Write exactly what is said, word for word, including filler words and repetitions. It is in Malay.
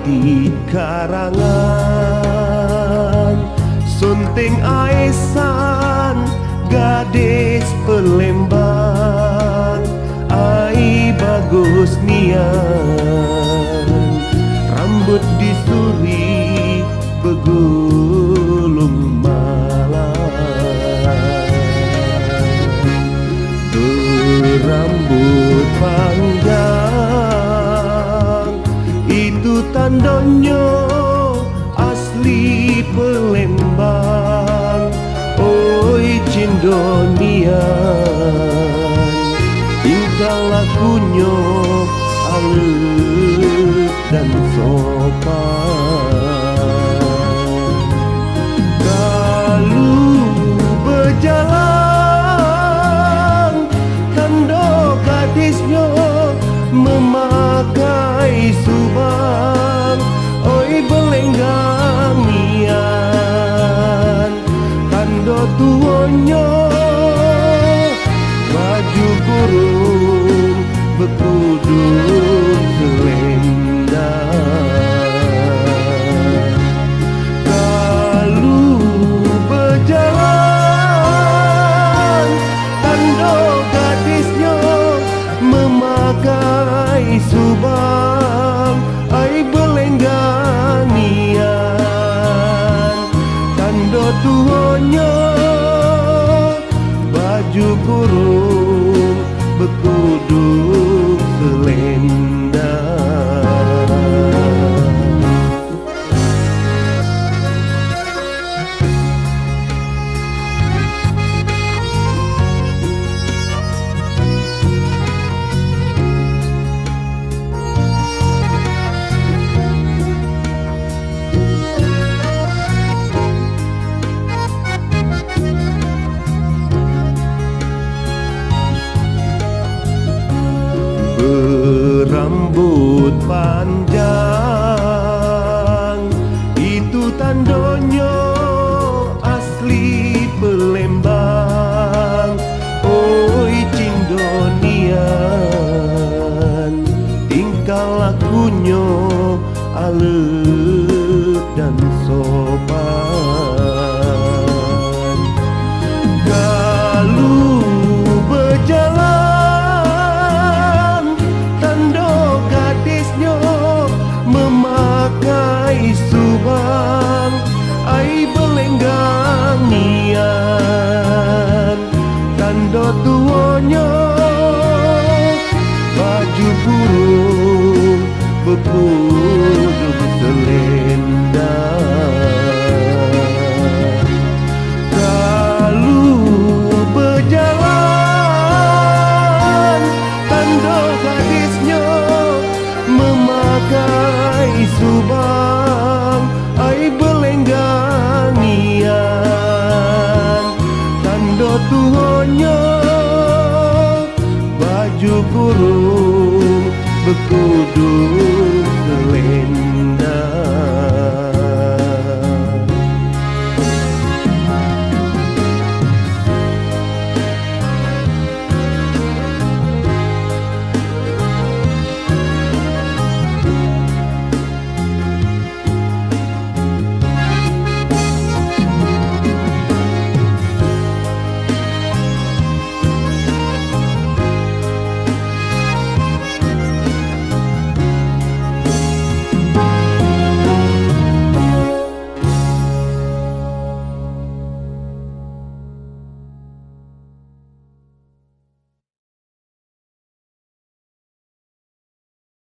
di karangan Sunting Aisan, gadis Palembang, ai bagus nian, rambut disuri begulung malam, berambut panjang, itu tandanya asli Palembang. Oi Cindonian, tingkah lakunya halus dan sopan. Kalau berjalan, tanda gadisnya memakai subang. Oi belenggangian, tanda tuanya baju kurung bekudung selendang. Kalau berjalan, tanda gadisnya memakai subang. Ai belenggangian, tanda tuanya baju kurung bekudung selendang. Berambut panjang, itu tandanya asli Palembang. Oi Cindonian, tingkah lakunya alus dan sopan. Kalau berjalan, memakai subang. Ai belenggangian, tanda tuanya baju kurung bekudung selendang. Kalau berjalan, tanda gadisnya memakai subang. Ai belenggangian, tanda tuanya baju kurung bekudung selendang.